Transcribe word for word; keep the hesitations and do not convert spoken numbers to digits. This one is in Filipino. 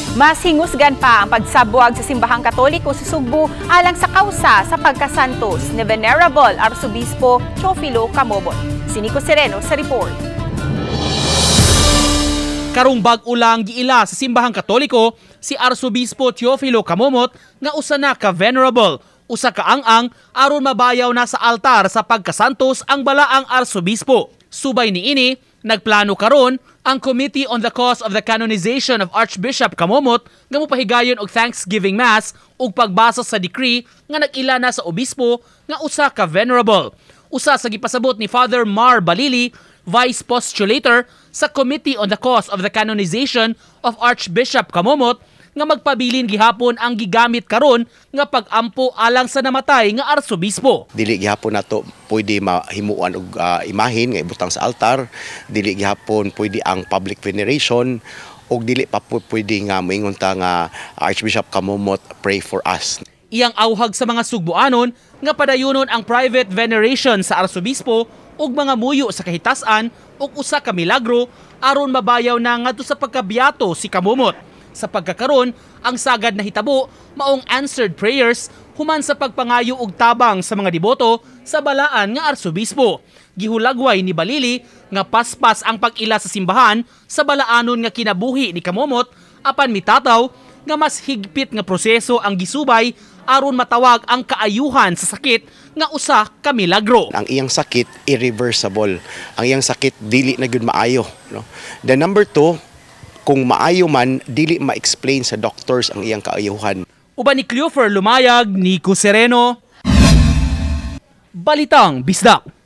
Mas hingusgan pa ang pagsabwag sa simbahang Katoliko sa Sugbo alang sa kausa sa pagkasantos ni Venerable Arsobispo Teofilo Camomot. Si Nico Sereno sa report. Karong bag-o lang giila sa simbahang Katoliko si Arsobispo Teofilo Camomot nga usa na ka venerable, usa ka ang-ang aron mabayaw na sa altar sa pagkasantos ang balaang arsobispo. Subay niini, nagplano karon ang Committee on the Cause of the Canonization of Archbishop Camomot nga mopahigayon og Thanksgiving Mass ug pagbasa sa decree nga nag-ila na sa obispo nga usa ka venerable. Usa sa gipasabot ni Father Mar Balili, Vice Postulator sa Committee on the Cause of the Canonization of Archbishop Camomot, nga magpabilin gihapon ang gigamit karon nga pag-ampo alang sa namatay nga arsobispo. Dili gihapon nato pwede mahimuan og uh, imahin nga ibutang sa altar, dili gihapon pwede ang public veneration, og dili pa pwede nga moingon ta nga Archbishop Camomot pray for us. Iyang awhag sa mga Sugboanon nga padayonon ang private veneration sa arsobispo ug mga muyo sa kahitasan ug usa ka milagro aron mabayaw na ngadto sa pagkabiyato si Camomot. Sa pagkakaron, ang sagad na hitabo maong answered prayers human sa pagpangayo og tabang sa mga deboto sa balaan nga arsobispo. Gihulagway ni Balili nga paspas ang pag-ila sa simbahan sa balaanon nga kinabuhi ni Camomot apan mitataw nga mas higpit nga proseso ang gisubay aron matawag ang kaayuhan sa sakit nga usa ka milagro. Ang iyang sakit irreversible. Ang iyang sakit dili na gyud maayo, no? The number two, kung maayo man, dili ma-explain sa doctors ang iyang kaayuhan. Uban ni Cleofer Lumayag, Nico Sereno, Balitang Bisdak.